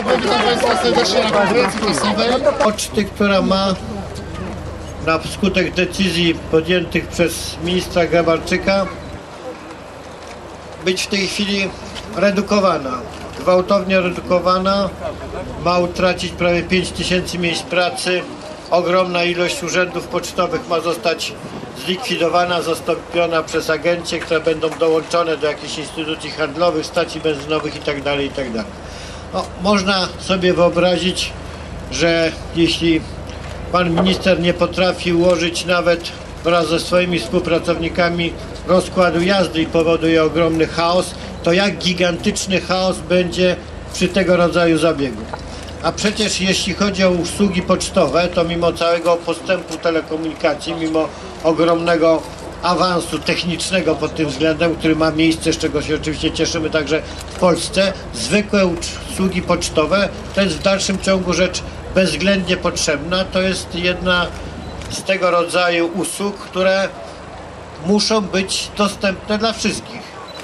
dobry, witam Państwa serdecznie na konferencji prasowej. Poczty, która ma na skutek decyzji podjętych przez ministra Grabarczyka być w tej chwili redukowana, gwałtownie redukowana, ma utracić prawie 5000 miejsc pracy, ogromna ilość urzędów pocztowych ma zostać zlikwidowana, zastąpiona przez agencje, które będą dołączone do jakichś instytucji handlowych, stacji benzynowych itd. itd. No, można sobie wyobrazić, że jeśli pan minister nie potrafi ułożyć nawet wraz ze swoimi współpracownikami rozkładu jazdy i powoduje ogromny chaos, to jak gigantyczny chaos będzie przy tego rodzaju zabiegu. A przecież jeśli chodzi o usługi pocztowe, to mimo całego postępu telekomunikacji, mimo ogromnego awansu technicznego pod tym względem, który ma miejsce, z czego się oczywiście cieszymy także w Polsce, zwykłe usługi pocztowe to jest w dalszym ciągu rzecz bezwzględnie potrzebna. To jest jedna z tego rodzaju usług, które muszą być dostępne dla wszystkich.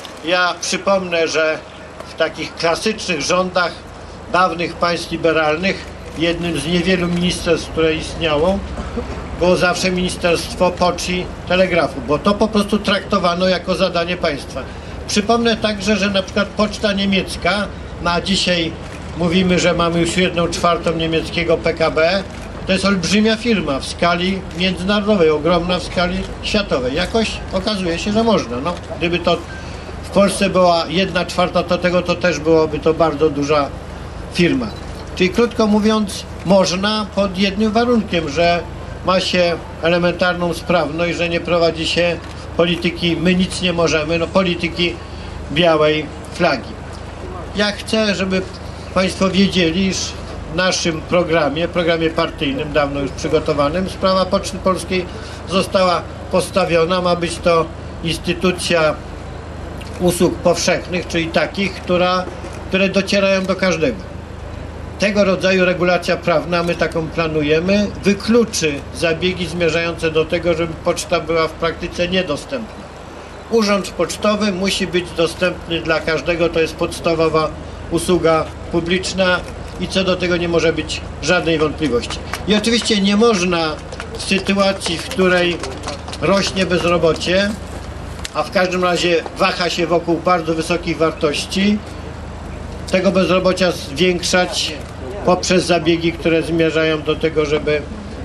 Ja przypomnę, że w takich klasycznych rządach dawnych państw liberalnych jednym z niewielu ministerstw, które istniało, było zawsze Ministerstwo Poczty i Telegrafu, bo to po prostu traktowano jako zadanie państwa. Przypomnę także, że na przykład poczta niemiecka, na dzisiaj mówimy, że mamy już 1/4 niemieckiego PKB, to jest olbrzymia firma w skali międzynarodowej, ogromna w skali światowej. Jakoś okazuje się, że można. No, gdyby to w Polsce była 1/4 to tego, to też byłoby to bardzo duża firma. Czyli krótko mówiąc, można pod jednym warunkiem, że ma się elementarną sprawność, że nie prowadzi się polityki my nic nie możemy, no polityki białej flagi. Ja chcę, żeby Państwo wiedzieli, iż w naszym programie partyjnym, dawno już przygotowanym, sprawa Poczty Polskiej została postawiona. Ma być to instytucja usług powszechnych, czyli takich, które docierają do każdego. Tego rodzaju regulacja prawna, my taką planujemy, wykluczy zabiegi zmierzające do tego, żeby poczta była w praktyce niedostępna. Urząd pocztowy musi być dostępny dla każdego, to jest podstawowa usługa publiczna i co do tego nie może być żadnej wątpliwości. I oczywiście nie można w sytuacji, w której rośnie bezrobocie, a w każdym razie waha się wokół bardzo wysokich wartości, tego bezrobocia zwiększać poprzez zabiegi, które zmierzają do tego, żeby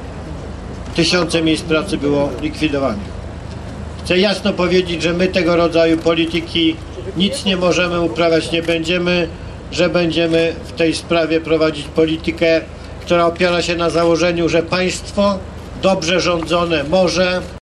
tysiące miejsc pracy było likwidowanych. Chcę jasno powiedzieć, że my tego rodzaju polityki nic nie możemy uprawiać, nie będziemy, że będziemy w tej sprawie prowadzić politykę, która opiera się na założeniu, że państwo dobrze rządzone może